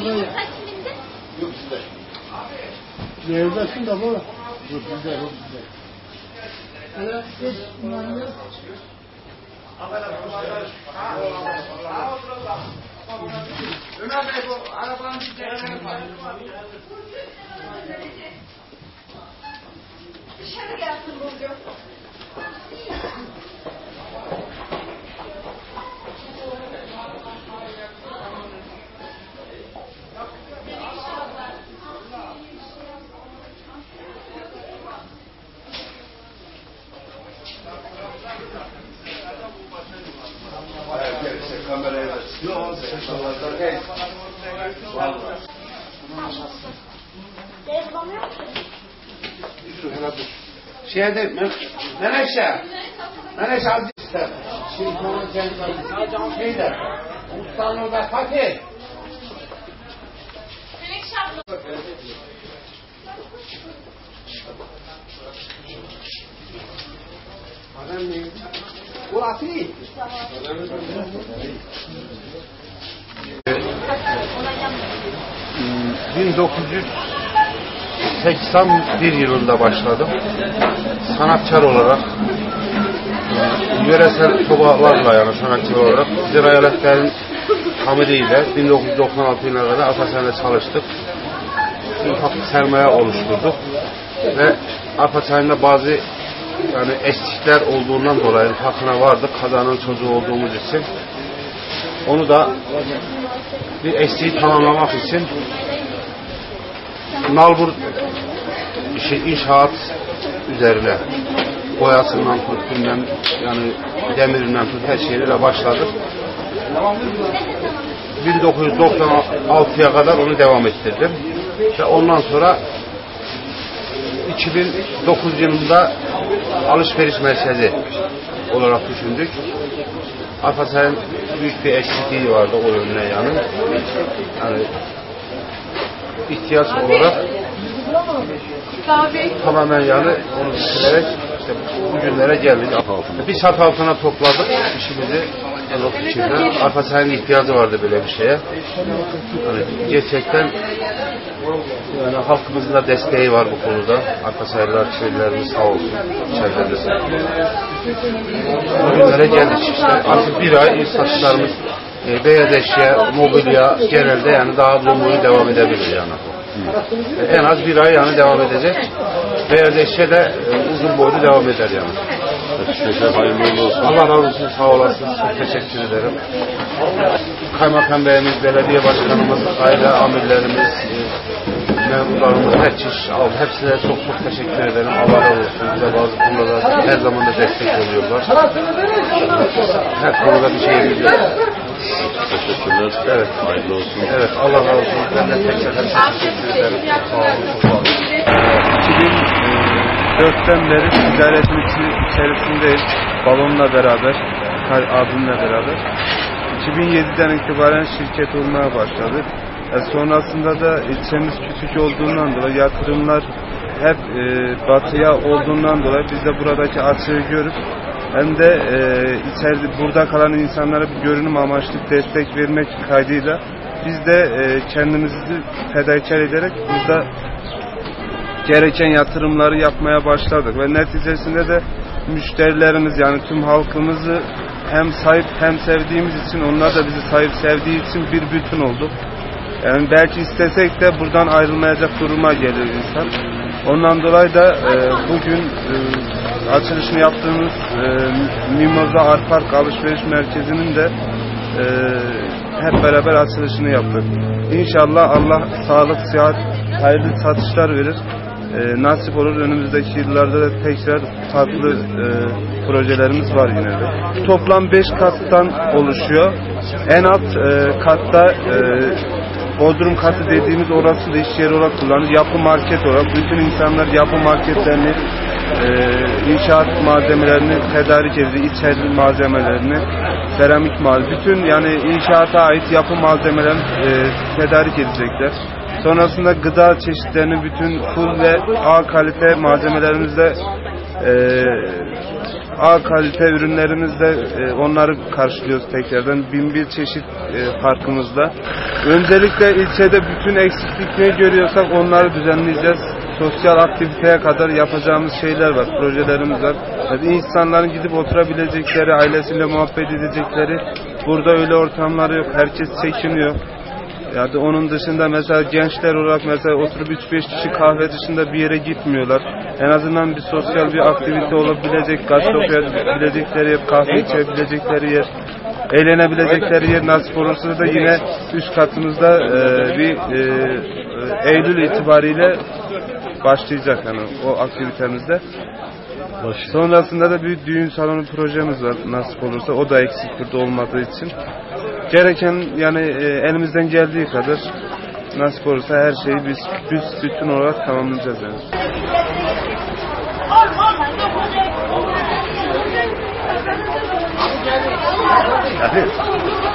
Yok sizde. Neredesin da bu? Yok bizde, yok bizde. Hele geç bunları. Ömer Bey bu arabanın bir kenarına var. Dışarı gelsin Burcu. Herkese kameraya da çıkıyor. Sektorlardan hey. Vallahi. Telefon yok. Dur hele dur. Şeyde Menekşe. Menekşe az ister. Şimdi sonra kendi şeyde. Ustanın orada Fatih. Menekşe abla. Adam neydi? Bu Fatih. 1981 yılında başladım. Sanatçı olarak yöresel tobalarla yani sanatçı olarak Zira Yaletler'in hamiliyle 1996 yılına kadar Afasen'de çalıştık. Ufak bir sermaye oluşturduk ve Afasen'de bazı yani eksikler olduğundan dolayı farkına vardık. Kazanın çocuğu olduğumuz için. Onu da bir eksiği tamamlamak için nalbur inşaat üzerine boyasından tut, yani demirinden tut her şeyle başladık. 1996'ya kadar onu devam ettirdim. Ve ondan sonra 2009 yılında alışveriş merkezi olarak düşündük. Afasen'in büyük bir eksikliği vardı o yönüne yani ihtiyaç olarak tamamen yani onu düşünerek işte bugünlere geldik. Bir çatı altına topladık işimizi. Afasen'in ihtiyacı vardı böyle bir şeye. Yani gerçekten yani halkımızın da desteği var bu konuda. Afasenler, köylülerimiz sağ olsun. Çevrede. Bugünlere geldik işte. Artık bir ay satışlarımız beyaz eşya, mobilya genelde yani daha uzun boyu devam edebilir yani. En az bir ay yani devam edecek. Beyaz eşya da uzun boylu devam eder yani. Teşekkür hayırlı olsun. Allah razı olsun, sağ olasınız. Çok teşekkür ederim. Kaymakam Bey'imiz, belediye başkanımız, aile amirlerimiz, memurlarımız, her çeşit aldı. Hepsine çok teşekkür ederim. Allah razı olsun. Bize bazı konularda her zaman da destek oluyorlar. Her konuda bir şeyimiz yok. Teşekkürler. Evet. Hayırlı olsun. Evet, Allah razı olsun. Ben de tekrar teşekkür ederim. Sağ olun, çok sağ olun. 2004'ten beri ticaretin içerisindeyiz. Balonla beraber, abimle beraber. 2007'den itibaren şirket olmaya başladık. Sonrasında da ilçemiz küçük olduğundan dolayı yatırımlar hep batıya olduğundan dolayı biz de buradaki açığı görüp hem de içeride burada kalan insanlara bir görünüm amaçlı destek vermek kaydıyla biz de kendimizi fedakar ederek burada gereken yatırımları yapmaya başladık ve neticesinde de müşterilerimiz yani tüm halkımızı hem sahip hem sevdiğimiz için onlar da bizi sahip sevdiği için bir bütün olduk. Yani belki istesek de buradan ayrılmayacak duruma gelir insan. Ondan dolayı da bugün açılışını yaptığımız Mimoza Art Park Alışveriş Merkezi'nin de hep beraber açılışını yaptık. İnşallah Allah sağlık, sıhhat, hayırlı satışlar verir. Nasip olur önümüzdeki yıllarda da tekrar farklı projelerimiz var yine de. Toplam 5 kattan oluşuyor. En alt katta Bodrum katı dediğimiz orası da iş yeri olarak kullanılır. Yapı market olarak bütün insanlar yapı marketlerini, inşaat malzemelerini tedarik ediyor, içeride malzemelerini, seramik malzeme, bütün yani inşaata ait yapı malzemelerini tedarik edecekler. Sonrasında gıda çeşitlerini bütün full ve A kalite malzemelerimizle A kalite ürünlerimizle onları karşılıyoruz tekrardan. 1001 çeşit parkımızda. Öncelikle ilçede bütün eksiklik ne görüyorsak onları düzenleyeceğiz. Sosyal aktiviteye kadar yapacağımız şeyler var, projelerimiz var. Yani insanların gidip oturabilecekleri, ailesiyle muhabbet edecekleri, burada öyle ortamları yok. Herkes çekiniyor. Yani onun dışında mesela gençler olarak mesela oturup 3-5 kişi kahve dışında bir yere gitmiyorlar. En azından bir sosyal bir aktivite olabilecek, gazete okuyabilecekleri yer, kahve içebilecekleri yer, eğlenebilecekleri yer nasip olursa da yine üst katımızda Eylül itibariyle başlayacak yani o aktivitemizde. Sonrasında da bir düğün salonu projemiz var nasip olursa, o da eksik burada olmadığı için. Gereken yani elimizden geldiği kadar nasip olursa her şeyi biz bütün olarak tamamlayacağız yani. Hadi.